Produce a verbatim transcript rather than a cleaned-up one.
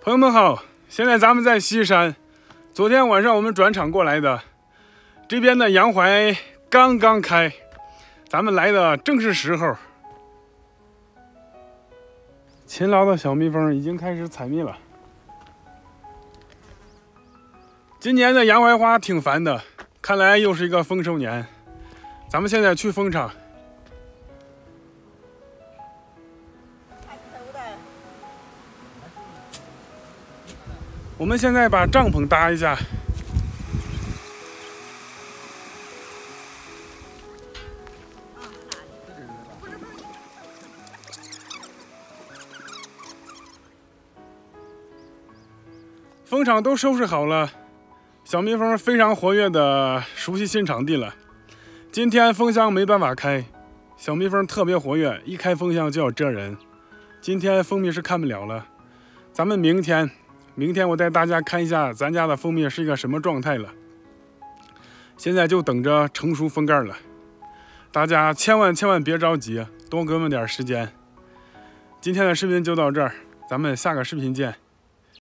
朋友们好，现在咱们在西山。昨天晚上我们转场过来的，这边的洋槐刚刚开，咱们来的正是时候。勤劳的小蜜蜂已经开始采蜜了。今年的洋槐花挺烦的，看来又是一个丰收年。咱们现在去蜂场。 我们现在把帐篷搭一下。蜂场都收拾好了，小蜜蜂非常活跃的熟悉新场地了。今天蜂箱没办法开，小蜜蜂特别活跃，一开蜂箱就要蛰人。今天蜂蜜是看不了了，咱们明天。 明天我带大家看一下咱家的蜂蜜是一个什么状态了。现在就等着成熟蜂盖了，大家千万千万别着急，多给我们点时间。今天的视频就到这儿，咱们下个视频见。